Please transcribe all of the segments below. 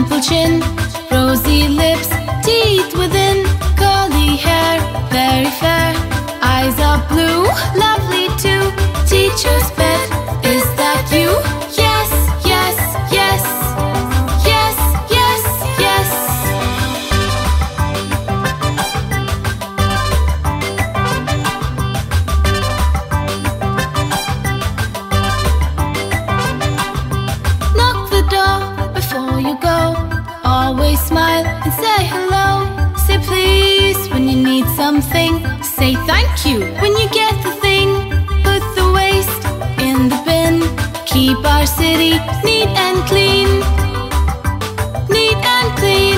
dimple chin, rosy lips, teeth within, curly hair, very fair. Eyes are blue, lovely too. Teacher's pet, is that you? Yes, yes, yes. Yes, yes, yes. Knock the door before you go. Always smile and say hello. Say please when you need something. Say thank you when you get the thing. Put the waste in the bin. Keep our city neat and clean. Neat and clean.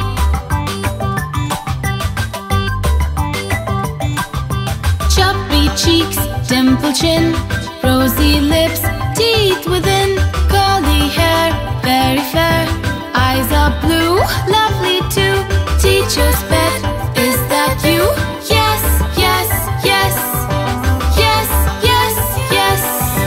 Chubby cheeks, dimple chin, rosy lips, teeth within, curly hair, very fair. Eyes are blue, lovely too. Teacher's pet, is that you? Yes, yes, yes. Yes, yes, yes.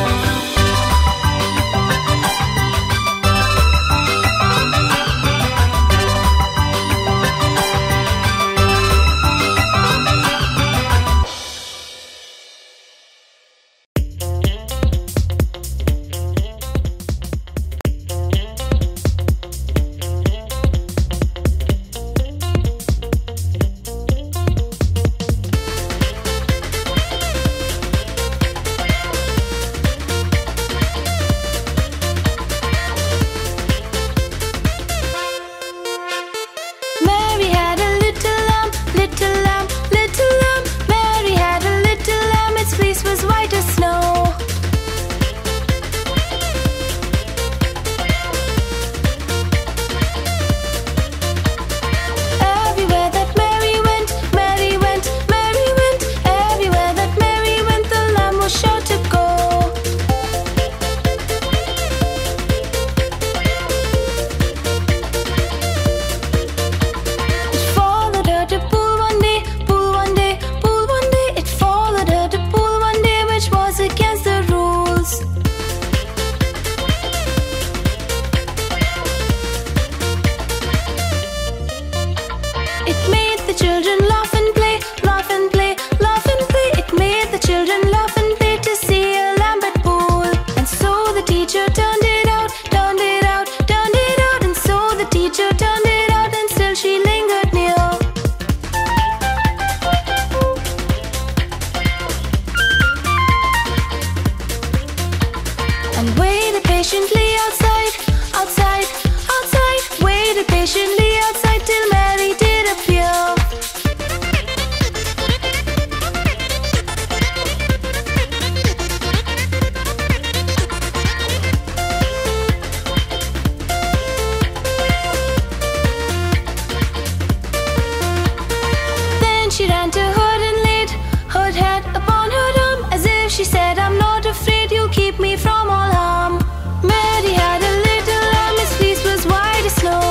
Mary had a little lamb, little lamb, little lamb. Mary had a little lamb, its fleece was white as snow. Everywhere that Mary went, Mary went, Mary went. Everywhere that Mary went, the lamb was sure to go. It followed her to pool one day, pool one day, pool one day. It followed her to pool one day, which was against the rules. It made the children laugh and play, laugh and play, laugh and play. It made the children laugh and play to see a lamb at pool. And so the teacher turned it out, turned it out, turned it out. And so the teacher turned it out, and still she lingered near. And waited patiently outside, outside, outside. Waited patiently outside till Mary did appear. Then she ran to Hood and laid Hood head upon her arm, as if she said, I'm not afraid, you'll keep me from all harm. Mary had a little lamb, its fleece was white as snow.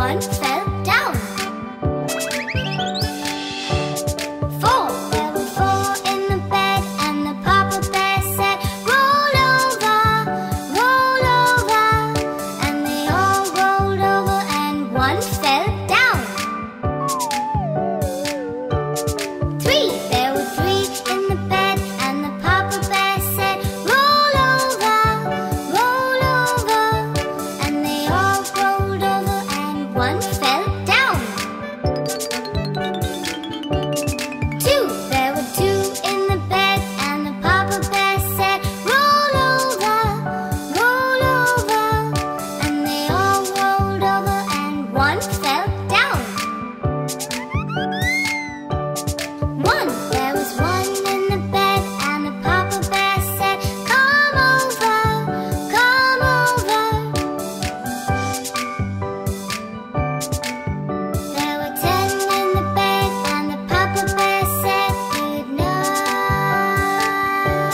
one fell down. 4, there were 4 in the bed, and the Papa Bear said, roll over, and they all rolled over and one fell down. 3, there were 3 in the bed, and the Papa Bear said, roll over, and they all rolled over and one fell down. 2, there were 2 in the bed, and the Papa Bear said, roll over, and they all rolled over and one fell down. 1, there was 1 in the bed, and the Papa Bear said, come over. There were 10 in the bed, and the Papa Bear said, good night.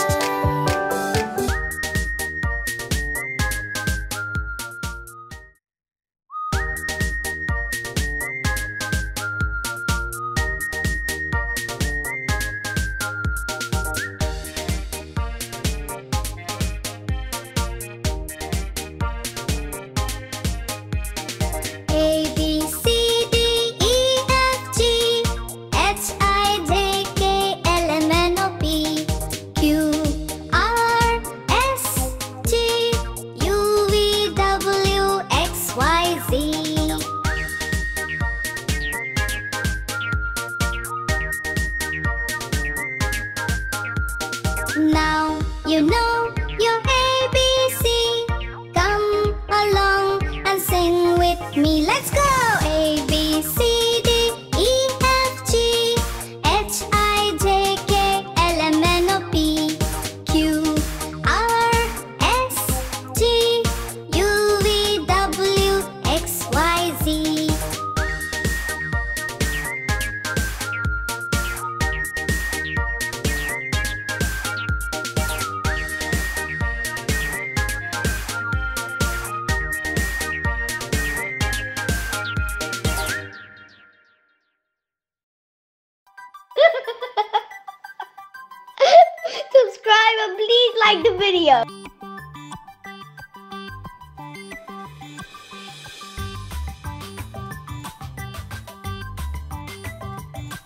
A, B, C, D, E, F, G, H, I, J, K, L, M, N, O, P, Q, R, S, T, U, V, W, X, Y, Z. Now you know your ABC. Come along and sing with me. Let's go! A, B, C, D, E, F, G, H, I, J, K, L, M, N, O, P, Q, R, S, T, U, V, W, X, Y, Z. Subscribe and please like the video.